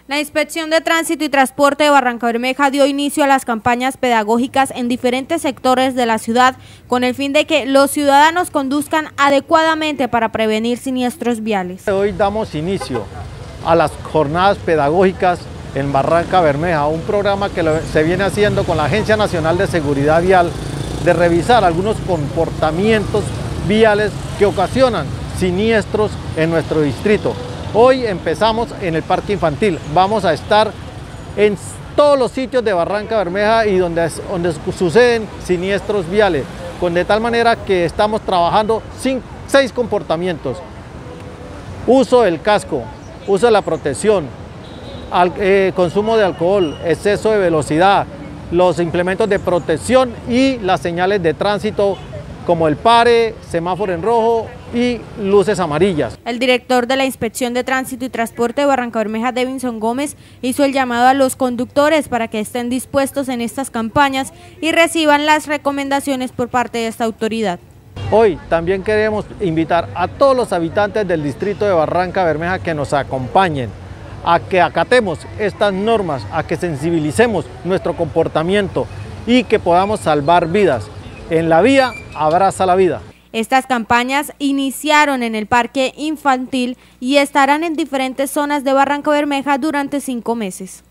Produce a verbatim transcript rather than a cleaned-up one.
La Inspección de Tránsito y Transporte de Barrancabermeja dio inicio a las campañas pedagógicas en diferentes sectores de la ciudad con el fin de que los ciudadanos conduzcan adecuadamente para prevenir siniestros viales. Hoy damos inicio a las jornadas pedagógicas en Barrancabermeja, un programa que lo, se viene haciendo con la Agencia Nacional de Seguridad Vial de revisar algunos comportamientos viales que ocasionan siniestros en nuestro distrito. Hoy empezamos en el parque infantil, vamos a estar en todos los sitios de Barrancabermeja y donde, donde suceden siniestros viales, con de tal manera que estamos trabajando sin, seis comportamientos: uso del casco, uso de la protección, al, eh, consumo de alcohol, exceso de velocidad, los implementos de protección y las señales de tránsito como el pare, semáforo en rojo y luces amarillas. El director de la Inspección de Tránsito y Transporte de Barrancabermeja, Devinson Gómez, hizo el llamado a los conductores para que estén dispuestos en estas campañas y reciban las recomendaciones por parte de esta autoridad. Hoy también queremos invitar a todos los habitantes del distrito de Barrancabermeja que nos acompañen, a que acatemos estas normas, a que sensibilicemos nuestro comportamiento y que podamos salvar vidas. En la vía, abraza la vida. Estas campañas iniciaron en el parque infantil y estarán en diferentes zonas de Barrancabermeja durante cinco meses.